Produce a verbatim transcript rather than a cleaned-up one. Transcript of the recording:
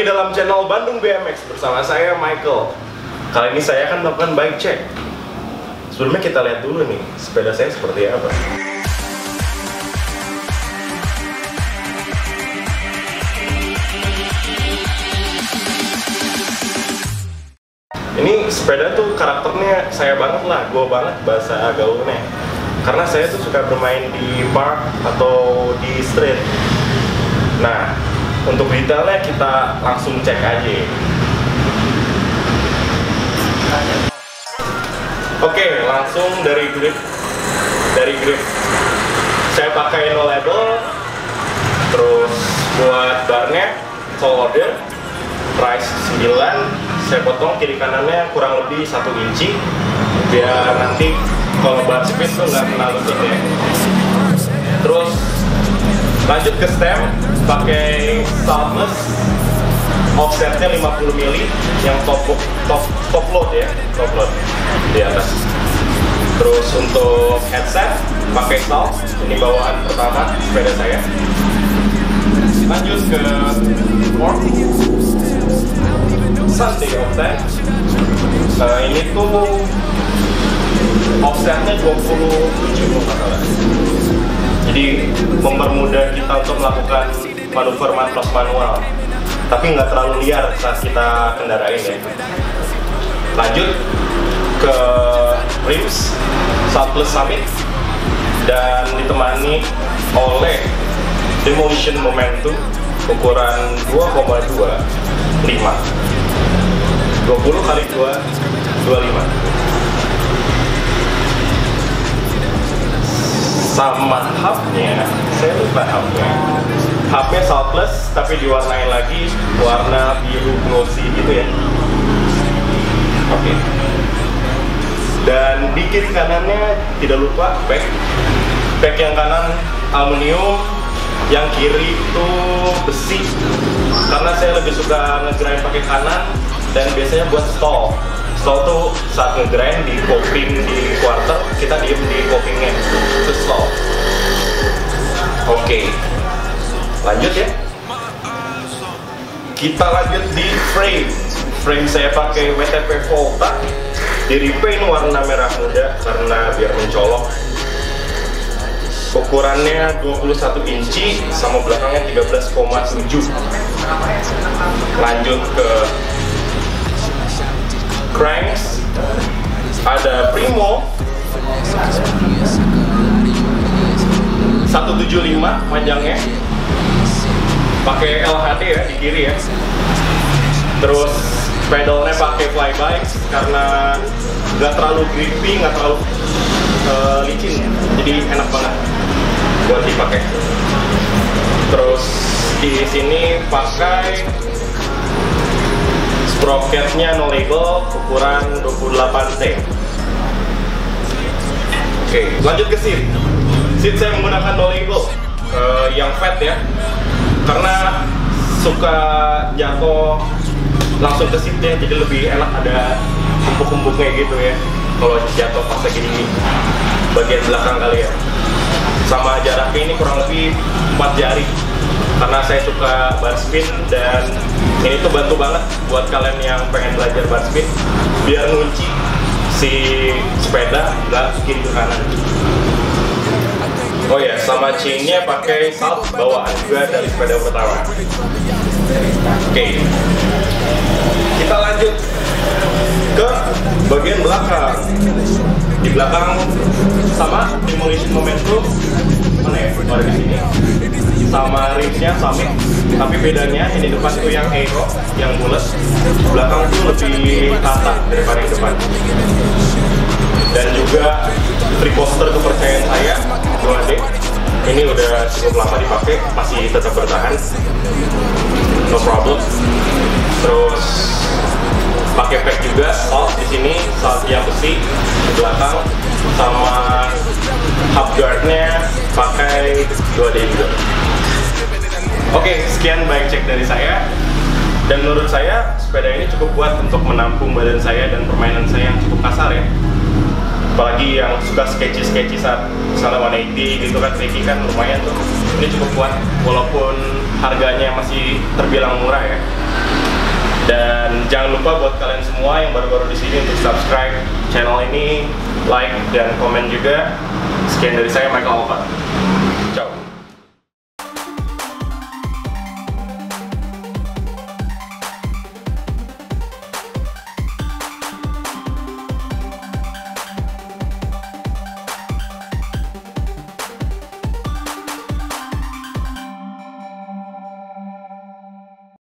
lagi dalam channel Bandung B M X bersama saya Michael. Kali ini saya akan melakukan bike check. Sebelumnya kita lihat dulu nih sepeda saya seperti apa. Ini sepeda tuh karakternya saya banget lah, gue banget bahasa gaulnya. Karena saya tuh suka bermain di park atau di street. Nah, untuk detailnya kita langsung cek aja. Oke, langsung dari grip. Dari grip saya pakai no label. Terus buat barnya sole order, price sembilan. Saya potong kiri kanannya kurang lebih satu inci biar nanti kalau bar speed tuh nggak kena lutut ya. Terus lanjut ke stem, pakai Saltless, offsetnya lima puluh mili yang top top top load ya, top load di atas. Terus untuk headset pakai Salt, ini bawaan pertama sepeda saya. Lanjut ke fork Sunday offset. Nah, ini tuh offsetnya dua puluh tujuh kalau nggak salah. Jadi mempermudah kita untuk melakukan manuver plus manual, tapi nggak terlalu liar saat kita kendarain ya. Lanjut ke rims Saltless Summit dan ditemani oleh Demolition Momentum ukuran dua koma dua lima dua puluh kali dua dua puluh lima. Sama hubnya, saya lupa hubnya. Hubnya Saltless tapi diwarnain lagi warna biru glossy gitu ya. Oke. Okay. Dan di kiri kanannya tidak lupa pack. Pack yang kanan aluminium, yang kiri itu besi. Karena saya lebih suka ngegrind pakai kanan dan biasanya buat stall. Stall tuh saat ngegrind di coping di quarter, kita diem di copingnya, itu stall. Oke, lanjut ya. Kita lanjut di frame. Frame saya pakai W T P Volta, di repaint warna merah muda karena biar mencolok. Ukurannya dua puluh satu inci sama belakangnya tiga belas koma tujuh. Lanjut ke cranks, ada Primo seratus tujuh puluh lima panjangnya, pakai L H D ya di kiri ya. Terus pedalnya pakai flyby karena nggak terlalu grippy, nggak terlalu uh, licin, jadi enak banget buat dipakai. Terus di sini pakai sprocketnya no label ukuran dua puluh delapan T. Oke, lanjut ke seat. Seat saya menggunakan no label uh, yang fat ya, karena suka jatuh langsung ke seatnya, jadi lebih enak ada empuk-empuknya gitu ya kalau jatuh pas lagi di bagian belakang kali ya. Sama jaraknya ini kurang lebih empat jari karena saya suka bar spin, dan ini tuh bantu banget buat kalian yang pengen belajar bar spin biar ngunci si sepeda nggak kiri ke kanan. Oh ya, sama chainnya pakai Salt bawaan juga dari sepeda pertama. Oke, kita lanjut ke bagian belakang. Di belakang sama Demolition Momentum, mana ya? Oh, di sini. Sama rimsnya Summit, tapi bedanya ini depan itu yang aero, yang bulat, belakang itu lebih rata daripada yang depan. Dan juga three poster kepercayaan saya dua D, ini udah cukup lama dipakai, masih tetap bertahan, no problem. Terus pakai pack juga, Salt di sini, Salt yang besi di belakang, sama hub guardnya pakai dua D juga. Oke, sekian bike check dari saya. Dan menurut saya sepeda ini cukup kuat untuk menampung badan saya dan permainan saya yang cukup kasar ya. Apalagi yang suka sketchy-sketchy saat misalnya seratus delapan puluh gitu kan, tricky kan lumayan tuh. Ini cukup kuat walaupun harganya masih terbilang murah ya. Dan jangan lupa buat kalian semua yang baru-baru di sini untuk subscribe channel ini, like dan komen juga. Sekian dari saya, Michael Alfa.